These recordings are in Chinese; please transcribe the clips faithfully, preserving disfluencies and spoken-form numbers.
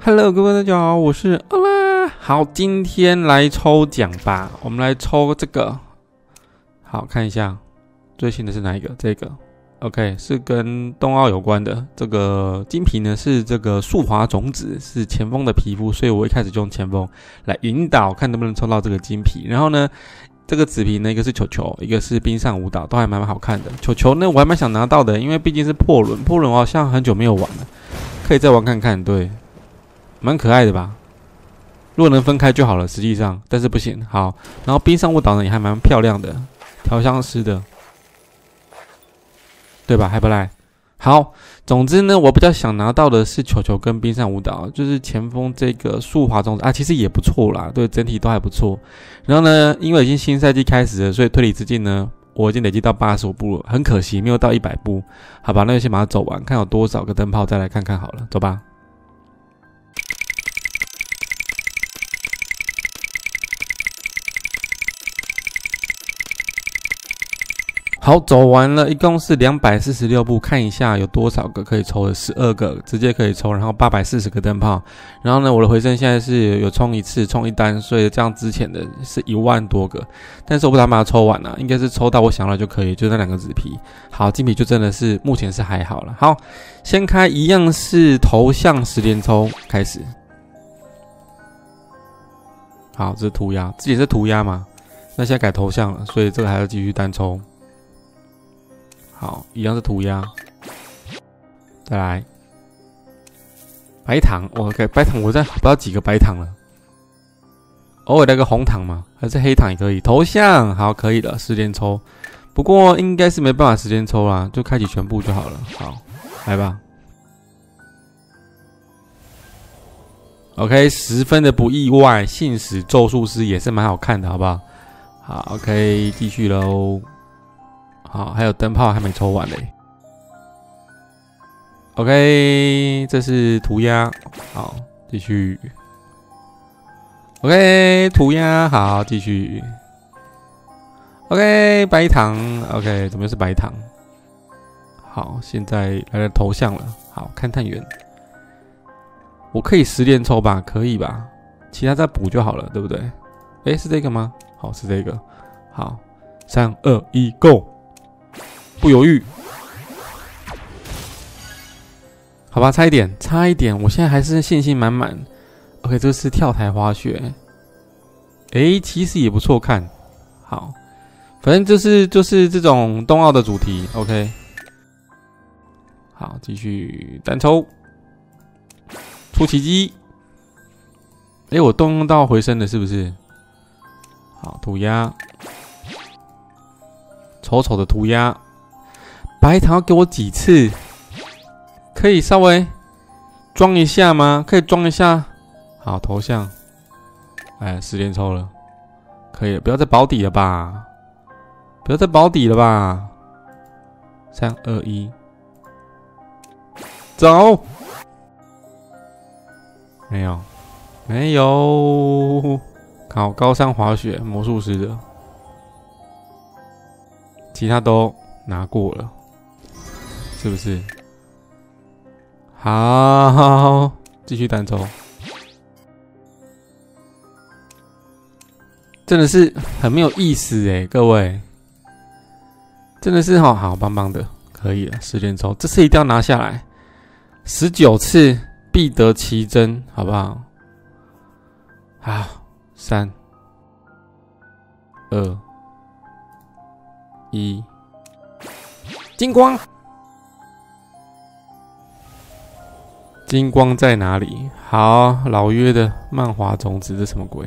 Hello， 各位大家好，我是欧啦。好，今天来抽奖吧，我们来抽这个。好，看一下最新的是哪一个？这个 ，OK， 是跟冬奥有关的。这个金皮呢是这个树华种子，是前锋的皮肤，所以我一开始就用前锋来引导，看能不能抽到这个金皮。然后呢，这个紫皮呢，一个是球球，一个是冰上舞蹈，都还蛮好看的。球球呢，我还蛮想拿到的，因为毕竟是破轮，破轮我好像很久没有玩了，可以再玩看看。对。蛮可爱的吧，如果能分开就好了，实际上，但是不行。好，然后冰上舞蹈呢也还蛮漂亮的，调香师的，对吧？还不赖。好，总之呢，我比较想拿到的是球球跟冰上舞蹈，就是前锋这个树华种子啊，其实也不错啦，对，整体都还不错。然后呢，因为已经新赛季开始了，所以推理之境呢，我已经累积到八十五步了，很可惜没有到一百步。好吧，那就先把它走完，看有多少个灯泡，再来看看好了，走吧。好，走完了，一共是两百四十六步，看一下有多少个可以抽的，十二个直接可以抽，然后八百四十个灯泡。然后呢，我的回声现在是有冲一次，冲一单，所以这样之前的是一万多个，但是我不打把它抽完了，应该是抽到我想要就可以，就那两个纸皮。好，金皮就真的是目前是还好了。好，先开一样是头像十连抽开始。好，这是涂鸦，之前是涂鸦嘛，那现在改头像了，所以这个还要继续单抽。好，一样是涂鸦，再来白糖，我、哦、给白糖，我再不知道几个白糖了，偶尔来个红糖嘛，还是黑糖也可以。头像好，可以了，十连抽，不过应该是没办法时间抽啦，就开启全部就好了。好，来吧。OK， 十分的不意外，信使咒术师也是蛮好看的，好不好？好 ，OK， 继续喽。好，还有灯泡还没抽完嘞。OK， 这是涂鸦。好，继续。OK， 涂鸦，好，继续。OK， 白糖。OK， 怎么又是白糖？好，现在来了头像了。好，勘探员。我可以十连抽吧？可以吧？其他再补就好了，对不对？诶，是这个吗？好，是这个。好，三二一 ，Go！不犹豫，好吧，差一点，差一点，我现在还是信心满满。OK， 这是跳台滑雪，诶，其实也不错看。好，反正就是就是这种冬奥的主题。OK， 好，继续单抽，出奇迹。诶，我动用到回声了，是不是？好，涂鸦，丑丑的涂鸦。白糖要给我几次？可以稍微装一下吗？可以装一下。好，头像，哎，十连抽了，可以了，不要再保底了吧？不要再保底了吧？三二一，走！没有，没有。好，高山滑雪魔术师的，其他都拿过了。是不是？好，继续单抽，真的是很没有意思哎，各位，真的是好好棒棒的，可以了，十连抽，这次一定要拿下来，十九次必得其真，好不好？好，三、二、一，金光。金光在哪里？好，老约的漫画种子，这什么鬼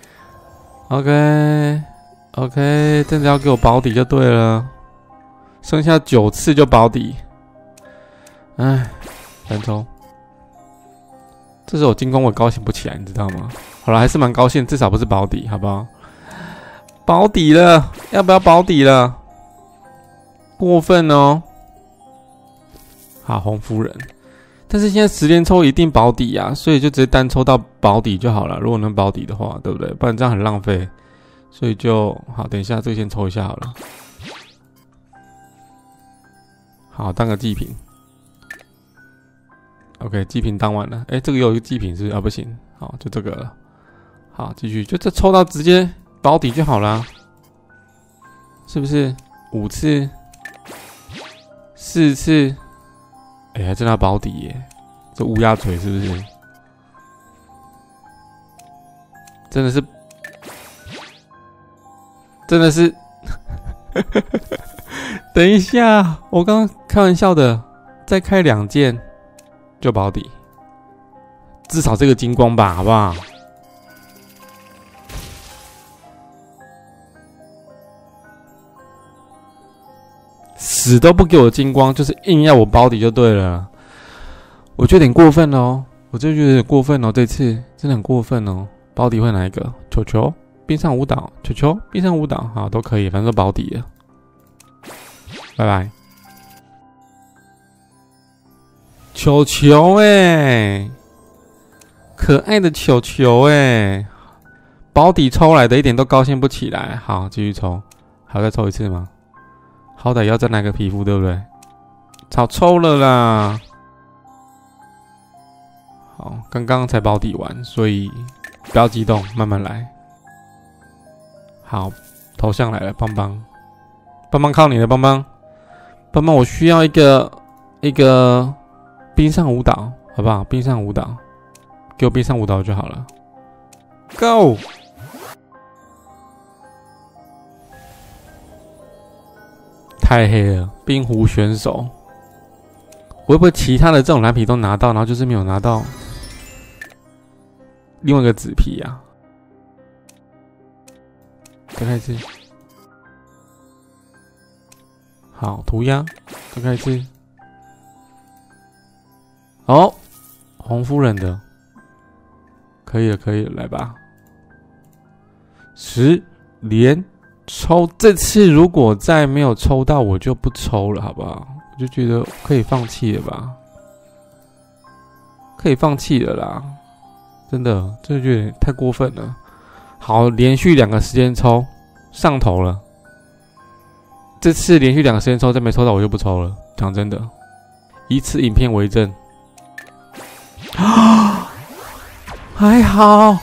？OK OK， 真的要给我保底就对了，剩下九次就保底。哎，单抽，这时候金光我高兴不起来，你知道吗？好了，还是蛮高兴，至少不是保底，好不好？保底了，要不要保底了？过分哦！好，红夫人。但是现在十连抽一定保底啊，所以就直接单抽到保底就好了。如果能保底的话，对不对？不然这样很浪费。所以就好，等一下这个先抽一下好了。好，当个祭品。 OK， 祭品当完了。哎，这个有一个祭品是啊，不行，好，就这个了。好，继续，就这抽到直接保底就好啦，是不是？五次，四次，哎，还真拿保底耶！这乌鸦嘴是不是？真的是，真的是。等一下，我刚刚开玩笑的，再开两件就保底，至少这个金光吧，好不好？死都不给我金光，就是硬要我保底就对了。我觉得有点过分哦，我就觉得有点过分哦，这次真的很过分哦。保底会哪一个？球球、冰上舞蹈、球球、冰上舞蹈，好都可以，反正都保底了。拜拜。球球哎、欸，可爱的球球哎、欸，保底抽来的一点都高兴不起来。好，继续抽，还要再抽一次吗？好歹要再拿个皮肤，对不对？早抽了啦。好，刚刚才保底完，所以不要激动，慢慢来。好，头像来了，邦邦，邦邦靠你了，邦邦，邦邦，我需要一个一个冰上舞蹈，好不好？冰上舞蹈，给我冰上舞蹈就好了。Go！太黑了，冰壶选手，我会不会其他的这种蓝皮都拿到，然后就是没有拿到另外一个紫皮啊？再开一次，好，涂鸦，再开一次，哦，红夫人的，可以了，可以了，来吧，十连。抽这次如果再没有抽到，我就不抽了，好不好？我就觉得可以放弃了吧，可以放弃了啦，真的，真的觉得太过分了。好，连续两个时间抽上头了，这次连续两个时间抽，再没抽到我就不抽了。讲真的，以此影片为证。啊，还好。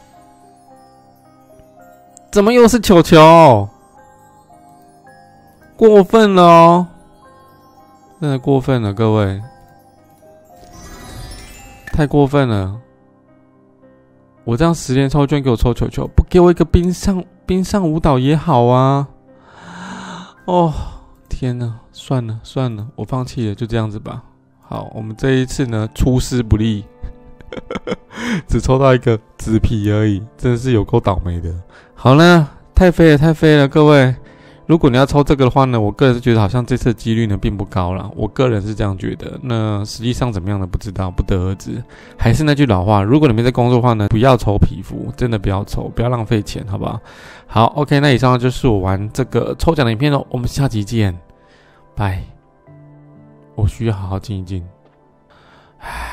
怎么又是球球？过分了哦！真的过分了，各位，太过分了！我这样十连抽居然给我抽球球，不给我一个冰上冰上舞蹈也好啊！哦，天哪，算了算了，我放弃了，就这样子吧。好，我们这一次呢，出师不利，只抽到一个紫皮而已，真的是有够倒霉的。好了，太飞了，太飞了，各位。如果你要抽这个的话呢，我个人是觉得好像这次的几率呢并不高啦，我个人是这样觉得。那实际上怎么样呢？不知道，不得而知。还是那句老话，如果你们在工作的话呢，不要抽皮肤，真的不要抽，不要浪费钱，好不好？好 ，OK， 那以上就是我玩这个抽奖的影片喽，我们下集见，拜。我需要好好静一静。唉。